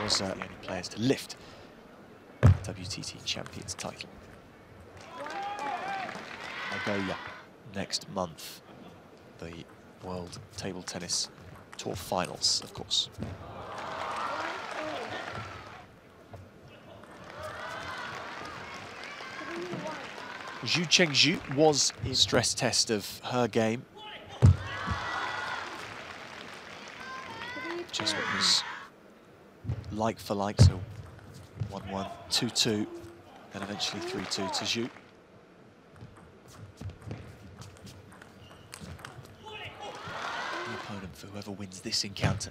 was the only players to lift the WTT Champions title. Nagoya next month, the World Table Tennis Tour Finals, of course. Zhu Chengzhu was in stress test of her game. Just what was like for like, so 1-1, 2-2, and eventually 3-2 to Zhu. The opponent for whoever wins this encounter.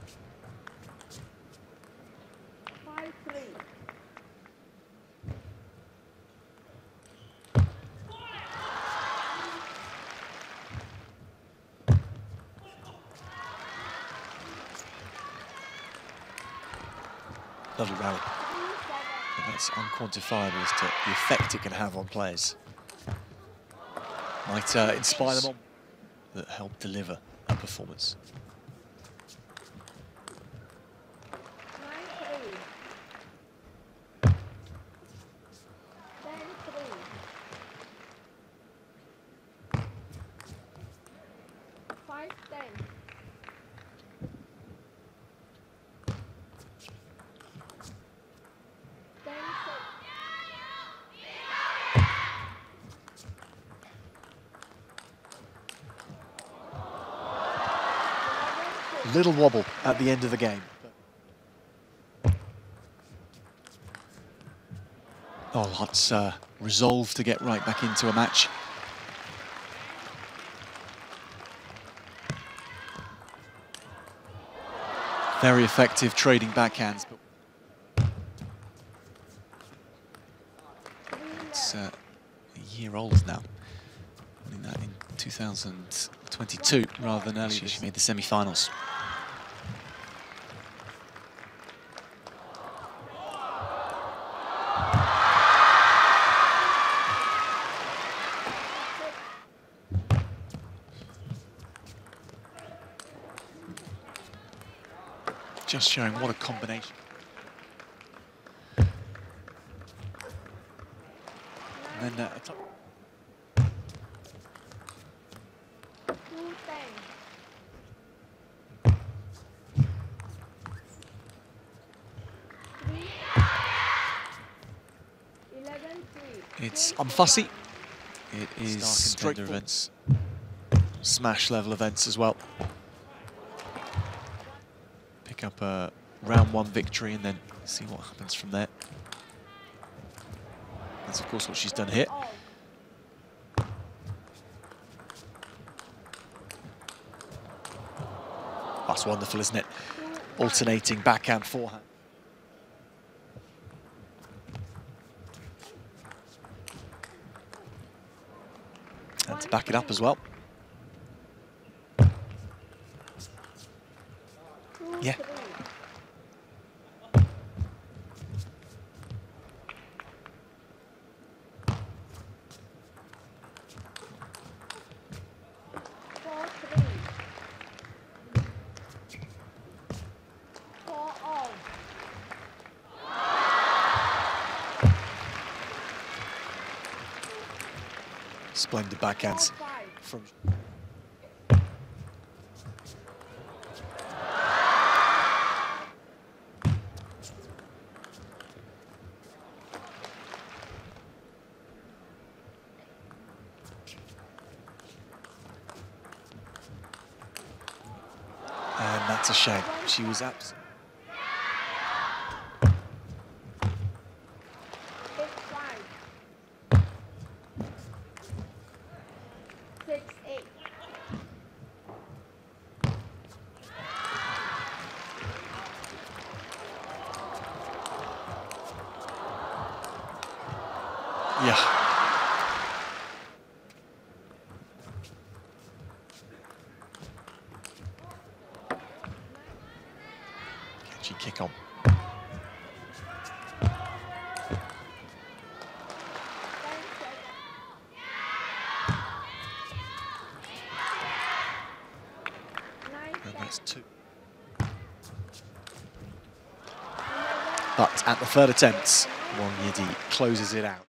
Lovely rally. And that's unquantifiable as to the effect it can have on players. Might inspire them on that help deliver a performance. Little wobble at the end of the game. Oh, Lutz resolved to get right back into a match. Very effective trading backhands, but it's a year old now. I mean that in 2022 rather than earlier. She made the semi-finals. Just showing what a combination. And then it's unfussy. It is straight events, smash level events as well. Pick up a round one victory and then see what happens from there. That's of course what she's done here. That's wonderful, isn't it? Alternating backhand, forehand. And to back it up as well. Yeah. Splendid backhands from... And that's a shame. She was absent. Yeah. Catchy kick on. And that's two. But at the third attempt, Wang Yidi closes it out.